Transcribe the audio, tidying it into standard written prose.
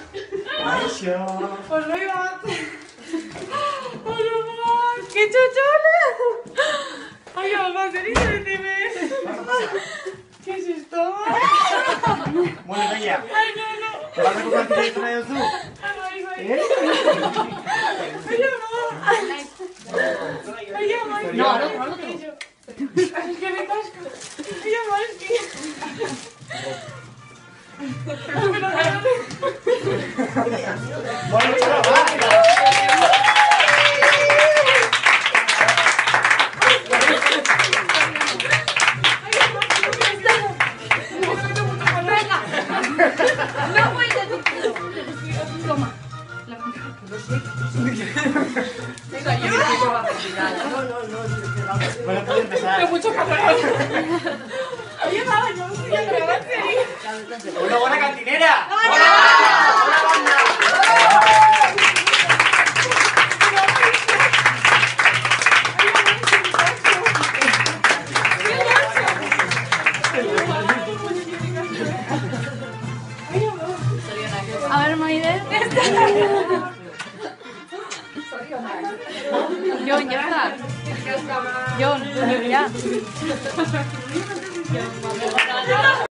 Aisho. Pues lo iba a hacer. ¡Ay, mamá! ¡Qué chochona! ¡Ay, mamá! ¡Derísime! ¿Qué es esto? Bueno, Naya. ¡Ay, no! ¿Te vas a compartir esto, Naya, tú? ¡Ay, ¿Eh? mamá! ¡Ay, mamá! No, Es que me casco. ¡Ay, mamá! Es que... Bueno, chao, va. No puedes decir. Toma. Venga, yo. Bueno, puedes empezar. Tengo mucho calor. Oye, mamá, yo voy a grabar serio. ¡Una buena cantinera! ¡Hola! A ver, Maide. Jon, ya está. Jon, ya.